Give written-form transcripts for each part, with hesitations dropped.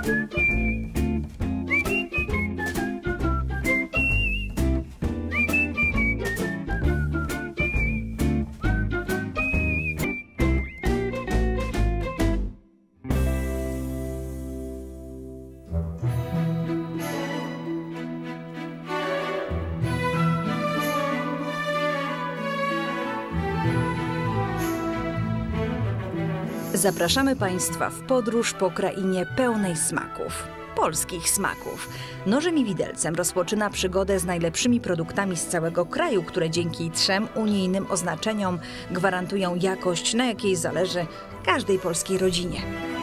Zapraszamy Państwa w podróż po krainie pełnej smaków. Polskich smaków. Nożem i widelcem rozpoczyna przygodę z najlepszymi produktami z całego kraju, które dzięki 3 unijnym oznaczeniom gwarantują jakość, na jakiej zależy każdej polskiej rodzinie.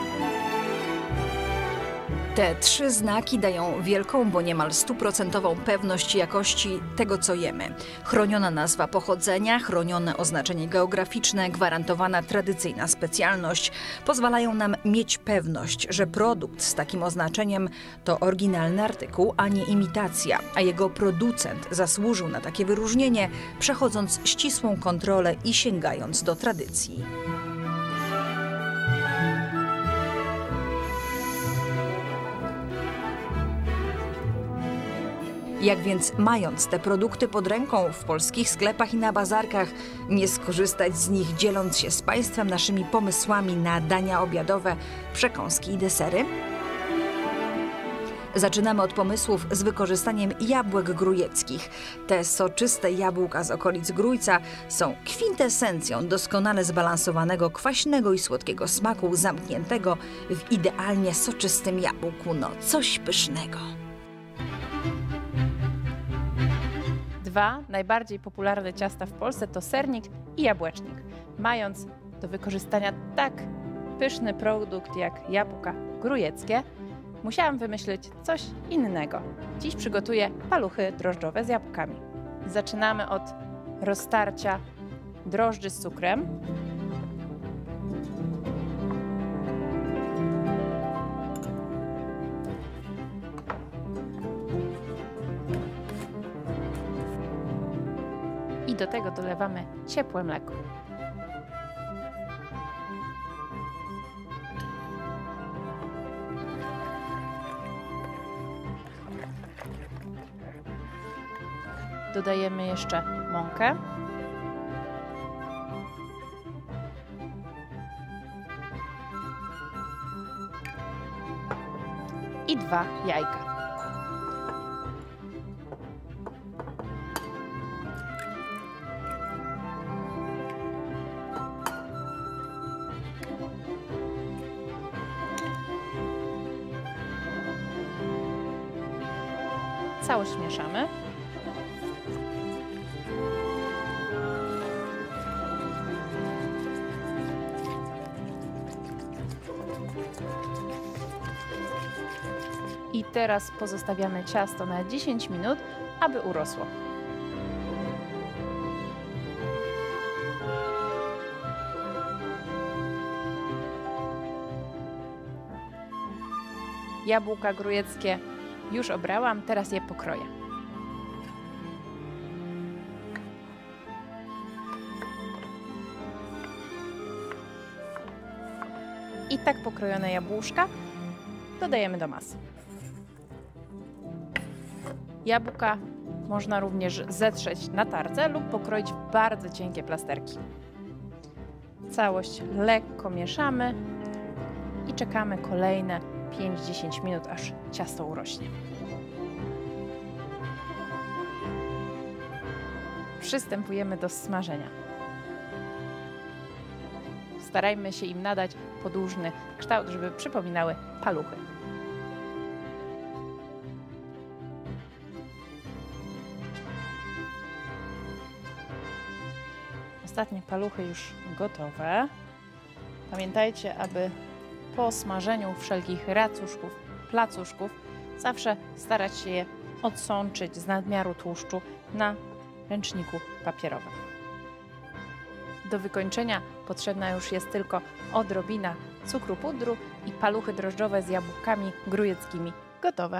Te 3 znaki dają wielką, bo niemal 100% pewność jakości tego, co jemy. Chroniona nazwa pochodzenia, chronione oznaczenie geograficzne, gwarantowana tradycyjna specjalność pozwalają nam mieć pewność, że produkt z takim oznaczeniem to oryginalny artykuł, a nie imitacja, a jego producent zasłużył na takie wyróżnienie, przechodząc ścisłą kontrolę i sięgając do tradycji. Jak więc, mając te produkty pod ręką w polskich sklepach i na bazarkach, nie skorzystać z nich, dzieląc się z Państwem naszymi pomysłami na dania obiadowe, przekąski i desery? Zaczynamy od pomysłów z wykorzystaniem jabłek grójeckich. Te soczyste jabłka z okolic Grójca są kwintesencją doskonale zbalansowanego, kwaśnego i słodkiego smaku, zamkniętego w idealnie soczystym jabłku. No, coś pysznego. 2 najbardziej popularne ciasta w Polsce to sernik i jabłecznik. Mając do wykorzystania tak pyszny produkt jak jabłka grójeckie, musiałam wymyślić coś innego. Dziś przygotuję paluchy drożdżowe z jabłkami. Zaczynamy od roztarcia drożdży z cukrem. I do tego dolewamy ciepłe mleko. Dodajemy jeszcze mąkę. I 2 jajka. Całość mieszamy. I teraz pozostawiamy ciasto na 10 minut, aby urosło. Jabłka grójeckie już obrałam, teraz je pokroję. I tak pokrojone jabłuszka dodajemy do masy. Jabłka można również zetrzeć na tarce lub pokroić w bardzo cienkie plasterki. Całość lekko mieszamy i czekamy kolejne 5-10 minut, aż ciasto urośnie. Przystępujemy do smażenia. Starajmy się im nadać podłużny kształt, żeby przypominały paluchy. Ostatnie paluchy już gotowe. Pamiętajcie, aby po smażeniu wszelkich racuszków, placuszków zawsze starać się je odsączyć z nadmiaru tłuszczu na ręczniku papierowym. Do wykończenia potrzebna już jest tylko odrobina cukru pudru i paluchy drożdżowe z jabłkami grójeckimi gotowe.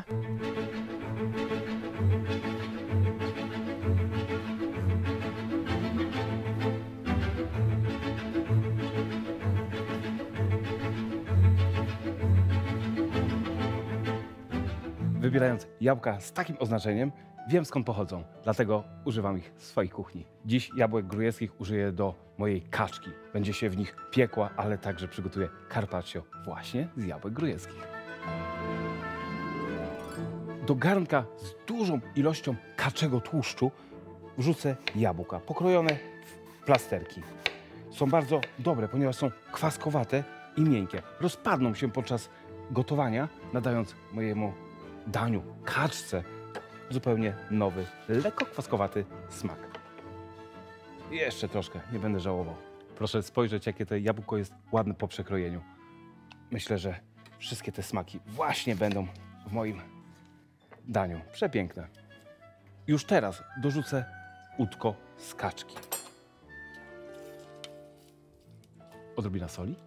Wybierając jabłka z takim oznaczeniem, wiem skąd pochodzą, dlatego używam ich w swojej kuchni. Dziś jabłek grujeskich użyję do mojej kaczki. Będzie się w nich piekła, ale także przygotuję carpaccio właśnie z jabłek grujeskich. Do garnka z dużą ilością kaczego tłuszczu wrzucę jabłka pokrojone w plasterki. Są bardzo dobre, ponieważ są kwaskowate i miękkie. Rozpadną się podczas gotowania, nadając mojemu daniu, kaczce, zupełnie nowy, lekko kwaskowaty smak. Jeszcze troszkę, nie będę żałował. Proszę spojrzeć, jakie to jabłko jest ładne po przekrojeniu. Myślę, że wszystkie te smaki właśnie będą w moim daniu. Przepiękne. Już teraz dorzucę udko z kaczki. Odrobina soli.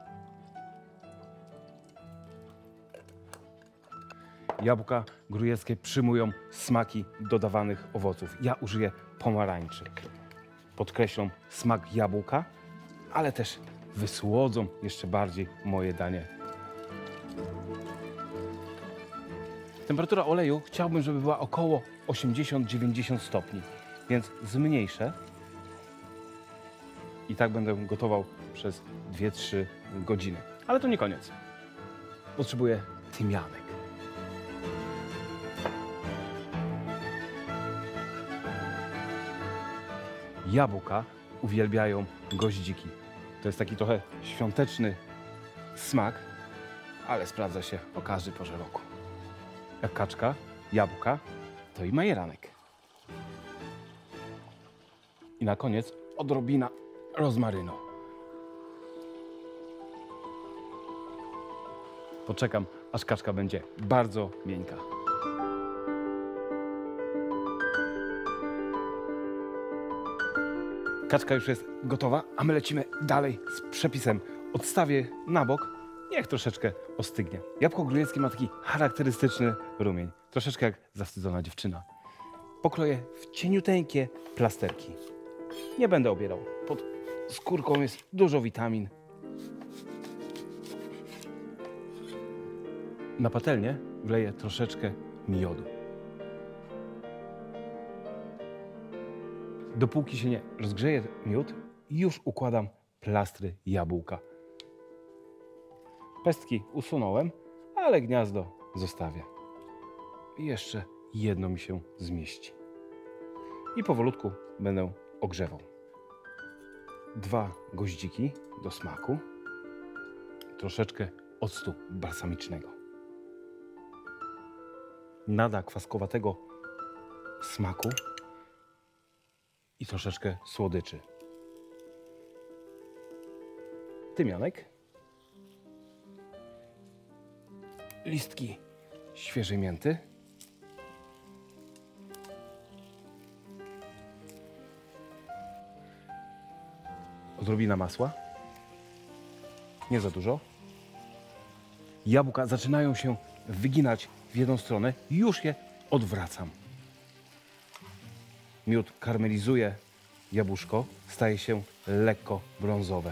Jabłka grujeckie przyjmują smaki dodawanych owoców. Ja użyję pomarańczy. Podkreślą smak jabłka, ale też wysłodzą jeszcze bardziej moje danie. Temperatura oleju chciałbym, żeby była około 80-90 stopni, więc zmniejszę i tak będę gotował przez 2-3 godziny. Ale to nie koniec. Potrzebuję tymianek. Jabłka uwielbiają goździki. To jest taki trochę świąteczny smak, ale sprawdza się o każdej porze roku. Jak kaczka, jabłka, to i majeranek. I na koniec odrobina rozmarynu. Poczekam, aż kaczka będzie bardzo miękka. Kaczka już jest gotowa, a my lecimy dalej z przepisem. Odstawię na bok, niech troszeczkę ostygnie. Jabłko grujeckie ma taki charakterystyczny rumień, troszeczkę jak zawstydzona dziewczyna. Pokroję w cieniuteńkie plasterki. Nie będę obierał. Pod skórką jest dużo witamin. Na patelnię wleję troszeczkę miodu. Dopóki się nie rozgrzeje miód, już układam plastry jabłka. Pestki usunąłem, ale gniazdo zostawię. I jeszcze jedno mi się zmieści. I powolutku będę ogrzewał. 2 goździki do smaku. Troszeczkę octu balsamicznego. Nada kwaskowatego smaku i troszeczkę słodyczy. Tymianek. Listki świeżej mięty. Odrobina masła. Nie za dużo. Jabłka zaczynają się wyginać w jedną stronę. Już je odwracam. Miód karmelizuje jabłuszko. Staje się lekko brązowe.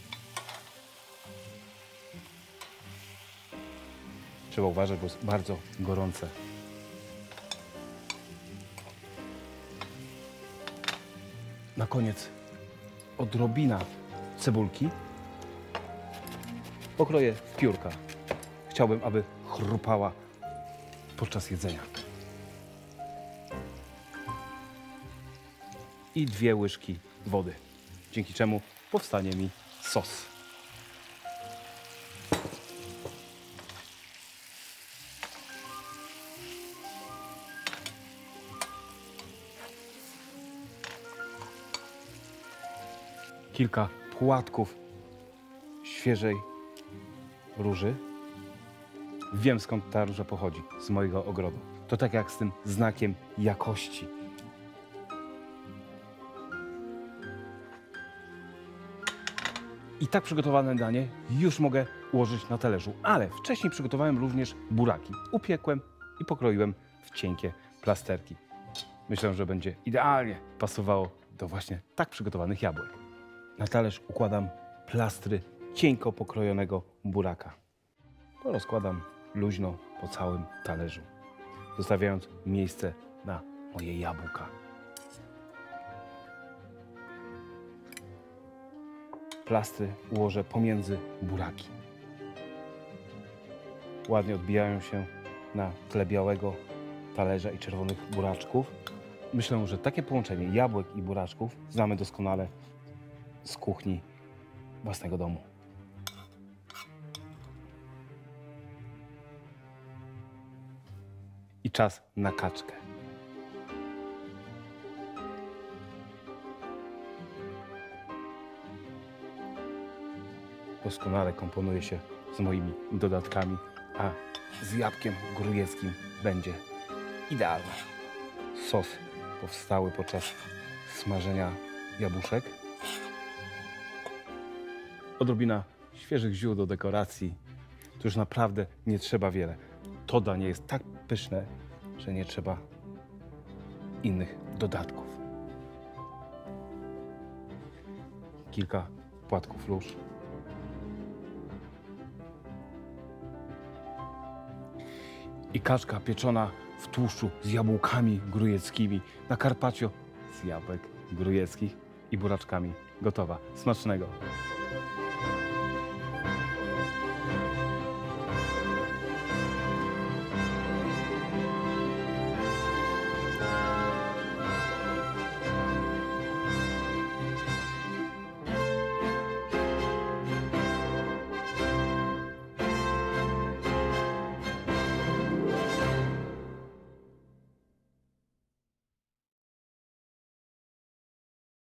Trzeba uważać, bo jest bardzo gorące. Na koniec odrobina cebulki. Pokroję w piórka. Chciałbym, aby chrupała podczas jedzenia. I 2 łyżki wody, dzięki czemu powstanie mi sos. Kilka płatków świeżej róży. Wiem, skąd ta róża pochodzi, z mojego ogrodu. To tak jak z tym znakiem jakości. I tak przygotowane danie już mogę ułożyć na talerzu, ale wcześniej przygotowałem również buraki. Upiekłem i pokroiłem w cienkie plasterki. Myślę, że będzie idealnie pasowało do właśnie tak przygotowanych jabłek. Na talerz układam plastry cienko pokrojonego buraka. To rozkładam luźno po całym talerzu. zostawiając miejsce na moje jabłka. Plastry ułożę pomiędzy buraki. Ładnie odbijają się na tle białego talerza i czerwonych buraczków. Myślę, że takie połączenie jabłek i buraczków znamy doskonale z kuchni własnego domu. I czas na kaczkę. Doskonale komponuje się z moimi dodatkami, a z jabłkiem grujeckim będzie idealny. Sos powstały podczas smażenia jabłuszek. Odrobina świeżych ziół do dekoracji. To już naprawdę nie trzeba wiele. To danie jest tak pyszne, że nie trzeba innych dodatków. Kilka płatków róż. I kaczka pieczona w tłuszczu z jabłkami grujeckimi na carpaccio z jabłek grujeckich i buraczkami. Gotowa. Smacznego!